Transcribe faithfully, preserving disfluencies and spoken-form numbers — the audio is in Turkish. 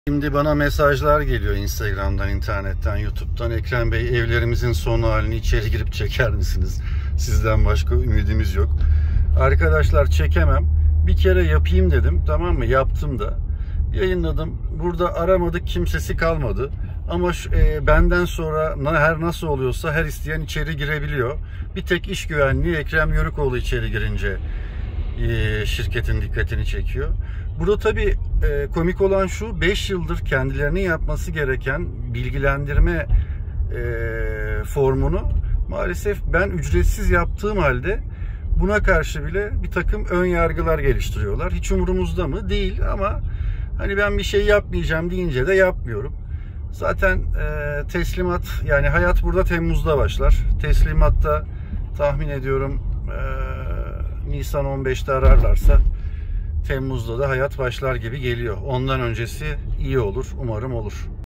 Şimdi bana mesajlar geliyor Instagram'dan, internetten, YouTube'dan. Ekrem Bey, evlerimizin son halini içeri girip çeker misiniz? Sizden başka ümidimiz yok. Arkadaşlar, çekemem. Bir kere yapayım dedim, tamam mı? Yaptım da. Yayınladım. Burada aramadık, kimsesi kalmadı. Ama şu, e, benden sonra her nasıl oluyorsa her isteyen içeri girebiliyor. Bir tek iş güvenliği Ekrem Yörükoğlu içeri girince e, şirketin dikkatini çekiyor. Burada tabii e, komik olan şu, beş yıldır kendilerinin yapması gereken bilgilendirme e, formunu maalesef ben ücretsiz yaptığım halde buna karşı bile bir takım ön yargılar geliştiriyorlar. Hiç umurumuzda mı? Değil, ama hani ben bir şey yapmayacağım deyince de yapmıyorum. Zaten e, teslimat, yani hayat burada Temmuz'da başlar. Teslimatta tahmin ediyorum e, Nisan on beşte ararlarsa Temmuz'da da hayat başlar gibi geliyor. Ondan öncesi iyi olur. Umarım olur.